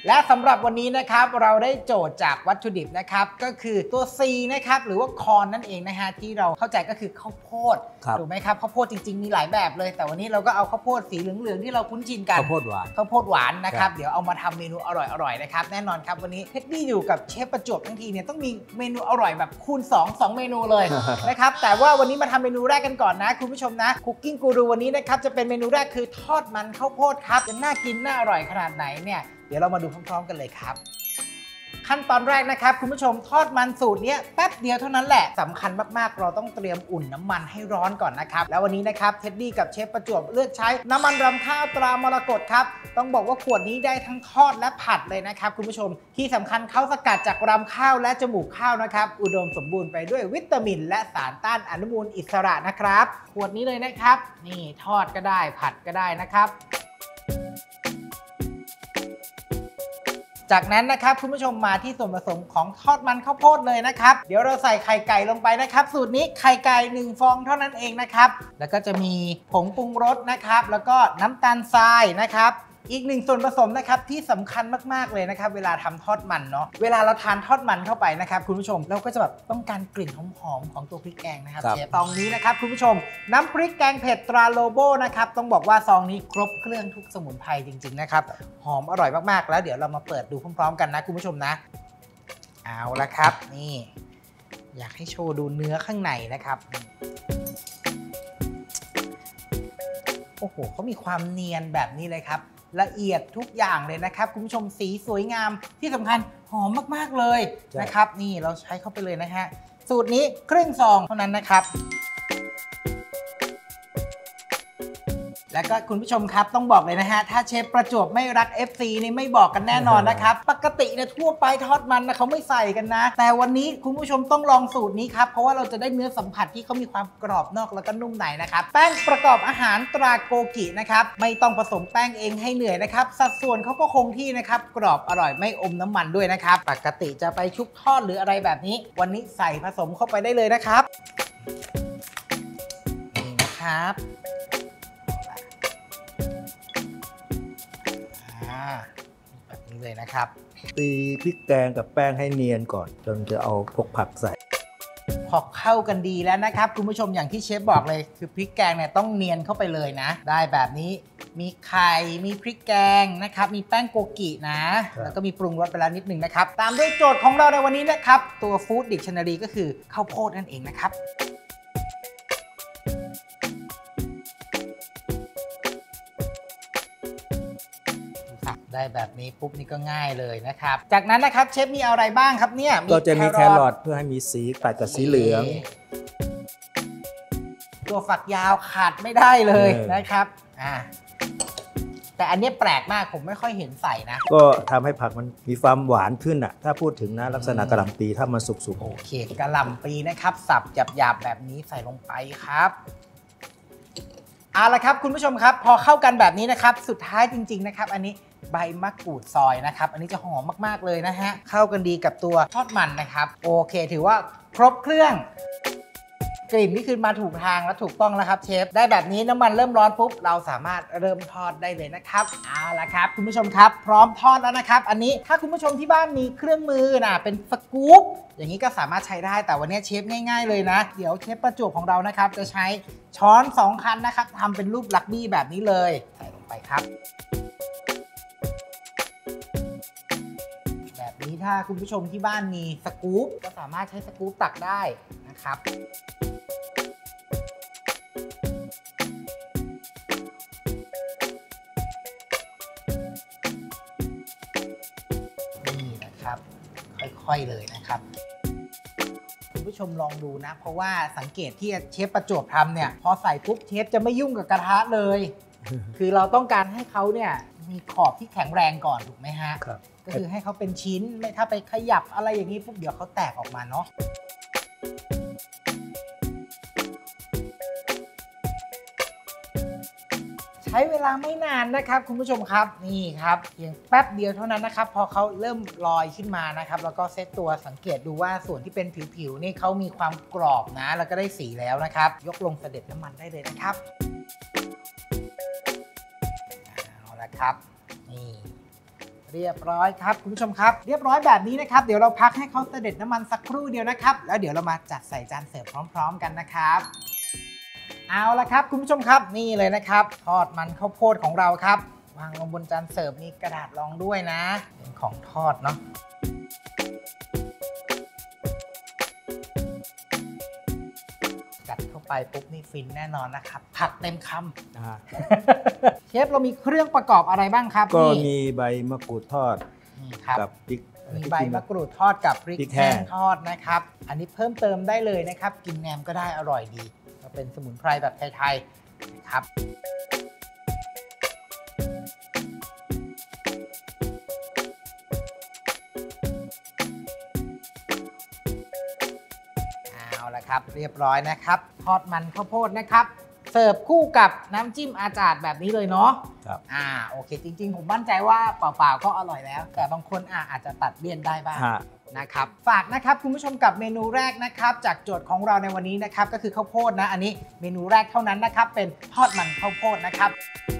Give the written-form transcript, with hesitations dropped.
และสำหรับวันนี้นะครับเราได้โจทย์จากวัตถุดิบนะครับก็คือตัว C นะครับหรือว่าคอร์นนั่นเองนะฮะที่เราเข้าใจก็คือข้าวโพดถูกไหมครับข้าวโพดจริงๆมีหลายแบบเลยแต่วันนี้เราก็เอาข้าวโพดสีเหลืองๆที่เราคุ้นชินกันข้าวโพดหวานนะครับเดี๋ยวเอามาทำเมนูอร่อยๆนะครับแน่นอนครับวันนี้เท็ดดี้อยู่กับเชฟประจวบทั้งทีเนี่ยต้องมีเมนูอร่อยแบบคูณ2เมนูเลยนะครับแต่ว่าวันนี้มาทำเมนูแรกกันก่อนนะคุณผู้ชมนะคุกกิ้งกูรูวันนี้นะครับจะเป็นเมนูแรกคือทอดมันข้าวโพดครับจะน่ากินน่าอร่อยขนาดไหนเนี่ยเดี๋ยวเรามาดูพร้อมๆกันเลยครับขั้นตอนแรกนะครับคุณผู้ชมทอดมันสูตรนี้แป๊บเดียวเท่านั้นแหละสำคัญมากๆเราต้องเตรียมอุ่นน้ำมันให้ร้อนก่อนนะครับแล้ววันนี้นะครับเท็ดดี้กับเชฟประจวบเลือกใช้น้ำมันรำข้าวตรามรกตครับต้องบอกว่าขวดนี้ได้ทั้งทอดและผัดเลยนะครับคุณผู้ชมที่สำคัญเขาสกัดจากรำข้าวและจมูกข้าวนะครับอุดมสมบูรณ์ไปด้วยวิตามินและสารต้านอนุมูลอิสระนะครับขวดนี้เลยนะครับนี่ทอดก็ได้ผัดก็ได้นะครับจากนั้นนะครับคุณผู้ชมมาที่ส่วนผสมของทอดมันข้าวโพดเลยนะครับเดี๋ยวเราใส่ไข่ไก่ลงไปนะครับสูตรนี้ไข่ไก่1 ฟองเท่านั้นเองนะครับแล้วก็จะมีผงปรุงรสนะครับแล้วก็น้ำตาลทรายนะครับอีก1ส่วนผสมนะครับที่สำคัญมากๆเลยนะครับเวลาทำทอดมันเนาะเวลาเราทานทอดมันเข้าไปนะครับคุณผู้ชมเราก็จะแบบต้องการกลิ่นหอมๆของตัวพริกแกงนะครับเชฟซองนี้นะครับคุณผู้ชมน้ำพริกแกงเผ็ดตราโลโบนะครับต้องบอกว่าซองนี้ครบเครื่องทุกสมุนไพรจริงๆนะครับหอมอร่อยมากๆแล้วเดี๋ยวเรามาเปิดดูพร้อมๆกันนะคุณผู้ชมนะเอาละครับนี่อยากให้โชว์ดูเนื้อข้างในนะครับโอ้โหเขามีความเนียนแบบนี้เลยครับละเอียดทุกอย่างเลยนะครับคุณผู้ชมสีสวยงามที่สำคัญหอมมากๆเลยนะครับนี่เราใช้เข้าไปเลยนะฮะสูตรนี้ครึ่งซองเท่านั้นนะครับแล้วก็คุณผู้ชมครับต้องบอกเลยนะฮะถ้าเชฟประจวบไม่รัก FC นี่ไม่บอกกันแน่นอนนะครับปกติเนี่ยทั่วไปทอดมันนะเขาไม่ใส่กันนะแต่วันนี้คุณผู้ชมต้องลองสูตรนี้ครับเพราะว่าเราจะได้เนื้อสัมผัสที่เขามีความกรอบนอกแล้วก็นุ่มในนะครับแป้งประกอบอาหารตราโกกินะครับไม่ต้องผสมแป้งเองให้เหนื่อยนะครับสัดส่วนเขาก็คงที่นะครับกรอบอร่อยไม่อมน้ำมันด้วยนะครับปกติจะไปชุบทอดหรืออะไรแบบนี้วันนี้ใส่ผสมเข้าไปได้เลยนะครับนี่นะครับแบบนี้เลยนะครับตีพริกแกงกับแป้งให้เนียนก่อนจนจะเอาพวกผักใส่พอเข้ากันดีแล้วนะครับคุณผู้ชมอย่างที่เชฟบอกเลยคือพริกแกงเนี่ยต้องเนียนเข้าไปเลยนะได้แบบนี้มีไข่มีพริกแกงนะครับมีแป้งโกกินะแล้วก็มีปรุงรสไปแล้วนิดนึงนะครับตามด้วยโจทย์ของเราในวันนี้นะครับตัวฟู้ดดิกชันนารีก็คือข้าวโพดนั่นเองนะครับได้แบบนี้ปุ๊บนี่ก็ง่ายเลยนะครับจากนั้นนะครับเชฟมีอะไรบ้างครับเนี่ยก็จะมีแครอทเพื่อให้มีสีตัดกับสีเหลืองตัวฝักยาวขาดไม่ได้เลยนะครับแต่อันนี้แปลกมากผมไม่ค่อยเห็นใส่นะก็ทำให้ผักมันมีความหวานขึ้นอ่ะถ้าพูดถึงนะลักษณะกะหล่ำปีถ้ามันสุกๆโอเคกะหล่ำปีนะครับสับหยาบๆแบบนี้ใส่ลงไปครับเอาละครับคุณผู้ชมครับพอเข้ากันแบบนี้นะครับสุดท้ายจริงๆนะครับอันนี้ใบมะกรูดซอยนะครับอันนี้จะหอมมากๆเลยนะฮะเข้ากันดีกับตัวทอดมันนะครับโอเคถือว่าครบเครื่องกลิ่นนี่คือมาถูกทางและถูกต้องแล้วครับเชฟได้แบบนี้น้ำมันเริ่มร้อนปุ๊บเราสามารถเริ่มทอดได้เลยนะครับเอาละครับคุณผู้ชมครับพร้อมทอดแล้วนะครับอันนี้ถ้าคุณผู้ชมที่บ้านมีเครื่องมือนะเป็นสกู๊ปอย่างนี้ก็สามารถใช้ได้แต่วันนี้เชฟง่ายๆเลยนะเดี๋ยวเชฟประจวบของเรานะครับจะใช้ช้อน2 คันนะครับทำเป็นรูปลักบี้แบบนี้เลยใส่ลงไปครับแบบนี้ถ้าคุณผู้ชมที่บ้านมีสกู๊ปก็สามารถใช้สกู๊ปตักได้นะครับนี่นะครับค่อยๆเลยนะครับคุณผู้ชมลองดูนะเพราะว่าสังเกตที่เชฟประจวบทำเนี่ยพอใส่ปุ๊บเชฟจะไม่ยุ่งกับกระทะเลยคือเราต้องการให้เขาเนี่ยมีขอบที่แข็งแรงก่อนถูกไหมฮะก็คือให้เขาเป็นชิ้นไม่ถ้าไปขยับอะไรอย่างนี้ปุ๊บเดี๋ยวเขาแตกออกมาเนาะใช้เวลาไม่นานนะครับคุณผู้ชมครับนี่ครับเพียงแป๊บเดียวเท่านั้นนะครับพอเขาเริ่มลอยขึ้นมานะครับแล้วก็เซตตัวสังเกตดูว่าส่วนที่เป็นผิวๆนี่เขามีความกรอบนะแล้วก็ได้สีแล้วนะครับยกลงเสด็จน้ำมันได้เลยนะครับเอาละครับนี่เรียบร้อยครับคุณผู้ชมครับเรียบร้อยแบบนี้นะครับเดี๋ยวเราพักให้เขาเสด็จน้ำมันสักครู่เดียวนะครับแล้วเดี๋ยวเรามาจัดใส่จานเสิร์ฟพร้อมๆกันนะครับเอาละครับคุณผู้ชมครับนี่เลยนะครับทอดมันข้าวโพดของเราครับวางลงบนจานเสิร์ฟมีกระดาษรองด้วยนะเป็นของทอดเนาะกัดเข้าไปปุ๊บนี่ฟินแน่นอนนะครับผักเต็มคำ เชฟเรามีเครื่องประกอบอะไรบ้างครับก็นี่มีใบมะกรูดทอดนี่ครับกับพริกมีใบมะกรูดทอดกับพริกพริกแห้แห้งงทอดนะครับ อันนี้เพิ่มเติมได้เลยนะครับ กินแหนมก็ได้อร่อยดีก็เป็นสมุนไพรแบบไทยๆนะครับเอาละครับเรียบร้อยนะครับทอดมันข้าวโพดนะครับเสิร์ฟคู่กับน้ำจิ้มอาจารย์แบบนี้เลยเนาะครับโอเคจริงๆผมมั่นใจว่าเปล่าๆก็อร่อยแล้ว แต่บางคนอาจจะตัดเลี่ยนได้บ้างฮะนะครับฝากนะครับคุณผู้ชมกับเมนูแรกนะครับจากโจทย์ของเราในวันนี้นะครับก็คือข้าวโพดนะอันนี้เมนูแรกเท่านั้นนะครับเป็นทอดมันข้าวโพดนะครับ